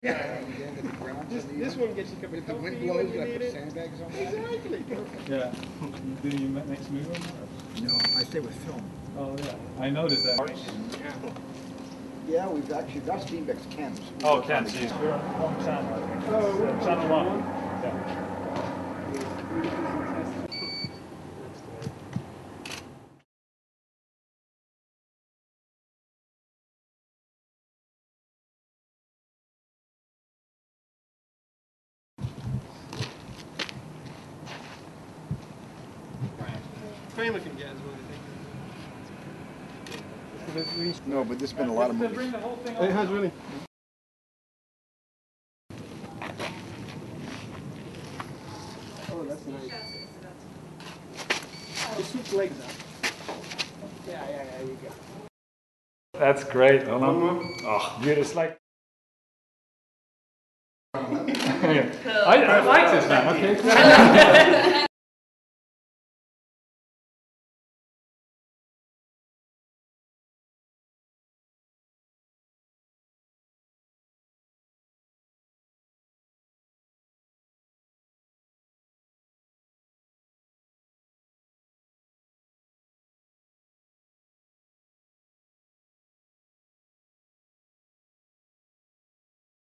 Yeah. This one gets you a cup of If the coffee wind when blows, you gotta need put it. sandbags on. Exactly. Perfect. Yeah. You do your next move on that? No, I stay with film. Oh yeah. I noticed that. Yeah, we've actually got Steenbeck's Chems. Oh, Kent, geez. We're on channel, I think. Oh, channel 1. Yeah. Kramer can get as well, I think. No, but there's been a lot of movies. Bring the whole thing It has really. Oh, that's nice. Just switch legs up. Yeah, you go. That's great. Hold on. One more. Oh, dude, it's like. I like this, man. Okay.